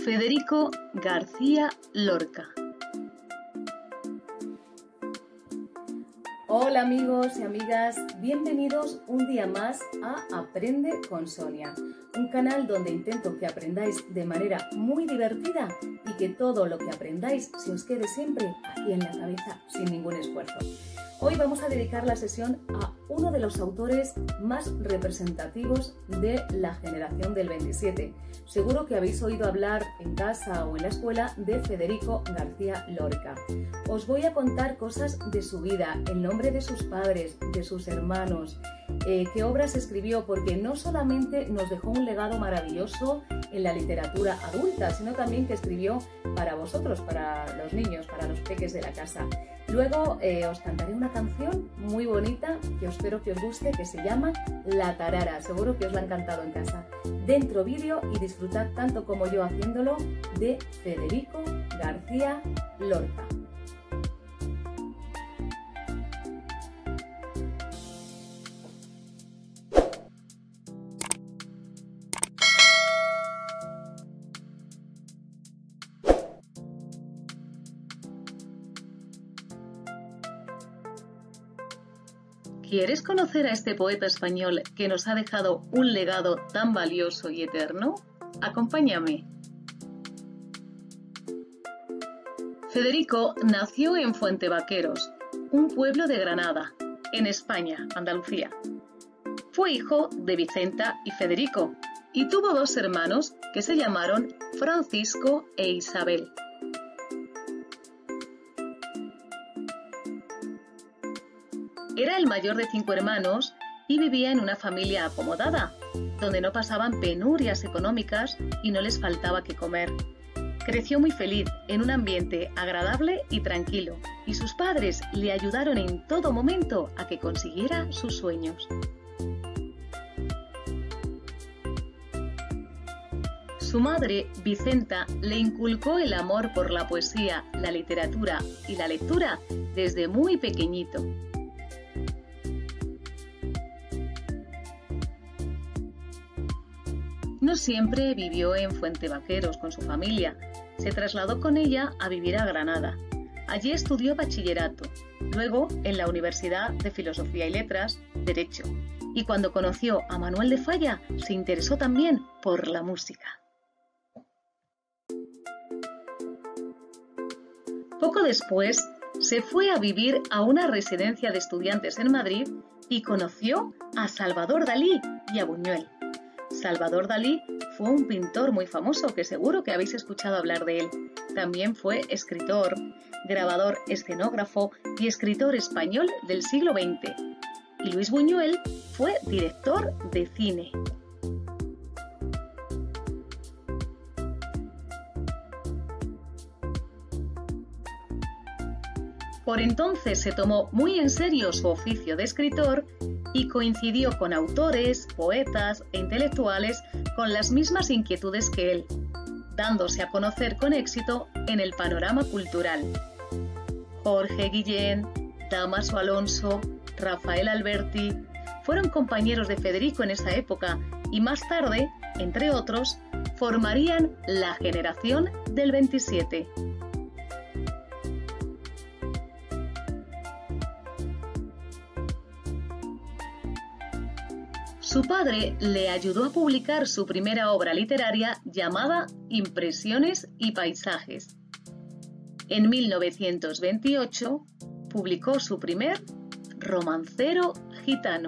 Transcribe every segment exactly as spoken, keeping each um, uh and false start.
Federico García Lorca. Hola amigos y amigas, bienvenidos un día más a Aprende con Sonia, un canal donde intento que aprendáis de manera muy divertida y que todo lo que aprendáis se os quede siempre aquí en la cabeza sin ningún esfuerzo. Hoy vamos a dedicar la sesión a uno de los autores más representativos de la generación del veintisiete. Seguro que habéis oído hablar en casa o en la escuela de Federico García Lorca. Os voy a contar cosas de su vida, el nombre de sus padres, de sus hermanos, eh, qué obras escribió, porque no solamente nos dejó un legado maravilloso en la literatura adulta, sino también que escribió para vosotros, para los niños, para los peques de la casa. Luego eh, os cantaré una canción muy bonita que os espero que os guste, que se llama La Tarara. Seguro que os la han cantado en casa. Dentro vídeo y disfrutad tanto como yo haciéndolo de Federico García Lorca. ¿Quieres conocer a este poeta español que nos ha dejado un legado tan valioso y eterno? Acompáñame. Federico nació en Fuentevaqueros, un pueblo de Granada, en España, Andalucía. Fue hijo de Vicenta y Federico y tuvo dos hermanos que se llamaron Francisco e Isabel. Era el mayor de cinco hermanos y vivía en una familia acomodada, donde no pasaban penurias económicas y no les faltaba qué comer. Creció muy feliz en un ambiente agradable y tranquilo, y sus padres le ayudaron en todo momento a que consiguiera sus sueños. Su madre, Vicenta, le inculcó el amor por la poesía, la literatura y la lectura desde muy pequeñito. No siempre vivió en Fuentevaqueros con su familia. Se trasladó con ella a vivir a Granada. Allí estudió bachillerato, luego en la Universidad de Filosofía y Letras, Derecho. Y cuando conoció a Manuel de Falla, se interesó también por la música. Poco después, se fue a vivir a una residencia de estudiantes en Madrid y conoció a Salvador Dalí y a Buñuel. Salvador Dalí fue un pintor muy famoso que seguro que habéis escuchado hablar de él. También fue escritor, grabador, escenógrafo y escritor español del siglo veinte. Y Luis Buñuel fue director de cine. Por entonces se tomó muy en serio su oficio de escritor y coincidió con autores, poetas e intelectuales con las mismas inquietudes que él, dándose a conocer con éxito en el panorama cultural. Jorge Guillén, Dámaso Alonso, Rafael Alberti fueron compañeros de Federico en esa época y más tarde, entre otros, formarían la generación del veintisiete. Su padre le ayudó a publicar su primera obra literaria llamada Impresiones y Paisajes. En mil novecientos veintiocho publicó su primer Romancero gitano.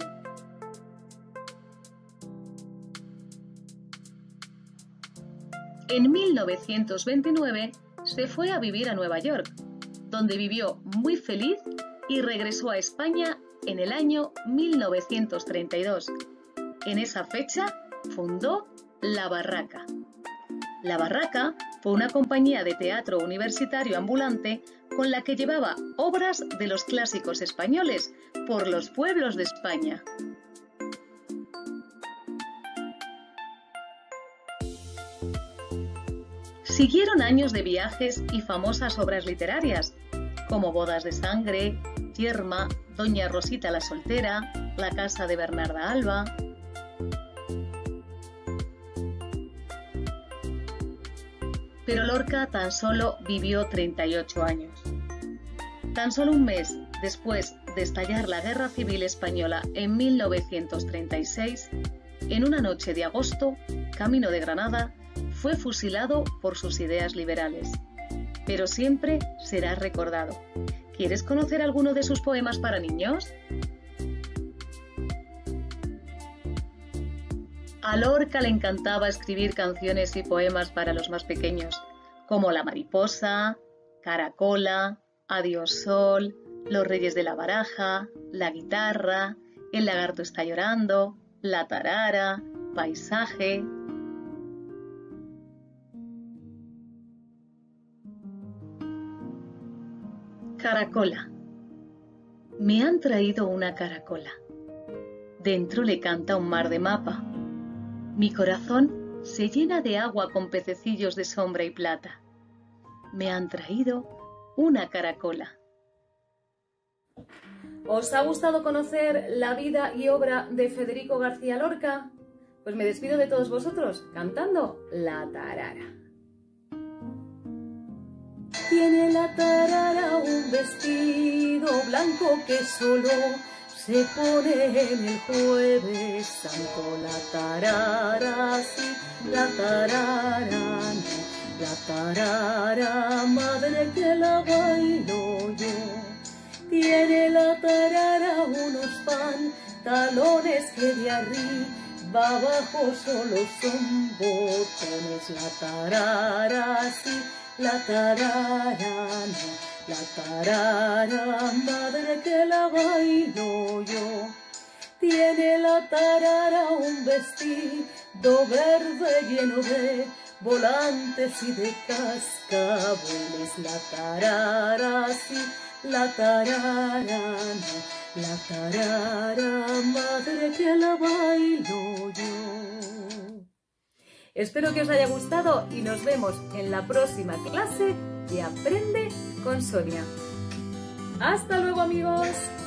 En mil novecientos veintinueve se fue a vivir a Nueva York, donde vivió muy feliz y regresó a España en el año mil novecientos treinta y dos. En esa fecha fundó La Barraca. La Barraca fue una compañía de teatro universitario ambulante con la que llevaba obras de los clásicos españoles por los pueblos de España. Siguieron años de viajes y famosas obras literarias, como Bodas de Sangre, Yerma, Doña Rosita la Soltera, La Casa de Bernarda Alba. pero Lorca tan solo vivió treinta y ocho años. Tan solo un mes después de estallar la Guerra Civil Española en mil novecientos treinta y seis, en una noche de agosto, camino de Granada, fue fusilado por sus ideas liberales. Pero siempre será recordado. ¿Quieres conocer alguno de sus poemas para niños? A Lorca le encantaba escribir canciones y poemas para los más pequeños, como La mariposa, Caracola, Adiós sol, Los reyes de la baraja, La guitarra, El lagarto está llorando, La tarara, Paisaje. Caracola. Me han traído una caracola. Dentro le canta un mar de mapa. Mi corazón se llena de agua con pececillos de sombra y plata. Me han traído una caracola. ¿Os ha gustado conocer la vida y obra de Federico García Lorca? Pues me despido de todos vosotros cantando La tarara. Tiene la tarara un vestido blanco que solo se pone en el jueves santo. La tarara, sí, la tarara, no. La tarara, madre que la bailo yo. Tiene la tarara unos pantalones que de arriba abajo solo son botones. La tarara, sí, la tarara, no. La tarara, madre que la bailo yo. Tiene la tarara un vestido verde lleno de volantes y de cascabeles. La tarara, sí, la tarara, no. La tarara, madre que la bailo yo. Espero que os haya gustado y nos vemos en la próxima clase de Aprende con Sonia. ¡Hasta luego, amigos!